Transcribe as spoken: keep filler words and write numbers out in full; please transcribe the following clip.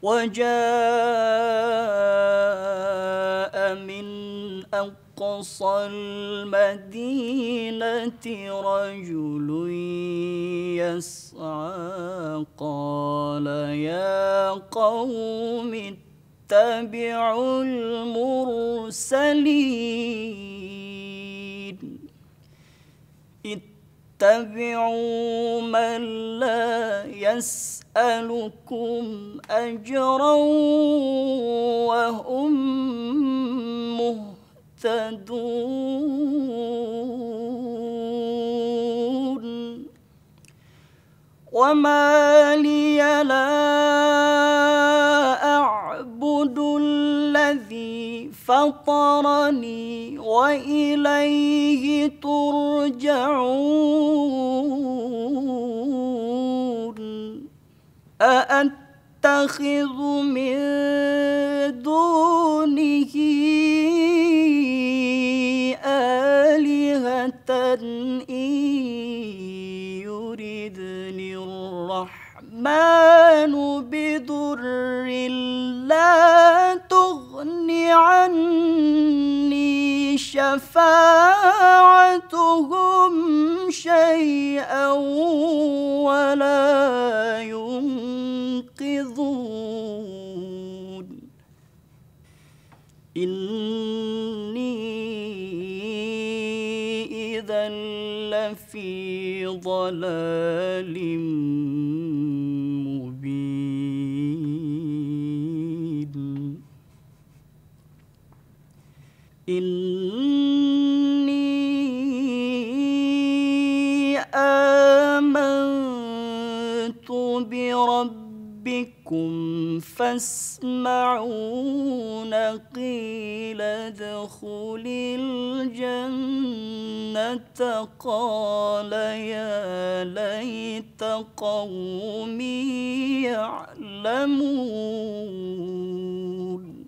وجاء من أقصى المدينة رجل يسعى قال يا قوم اتبعوا المرسلين اتبعوا من لا يسألكم أجرا وهم مهتدون وما لي لا أعبد الذي فطرني وإليه ترجعون أأتخذ من دونه آلهة إن يردني الرحمن بضر لا تغن عني شفاعتهم شيئا ولا ينقذون إني إذا لفي ضلال مبين إني آمنت بربكم فاسمعون قيل ادخل الجنة قال يا ليت قومي يعلمون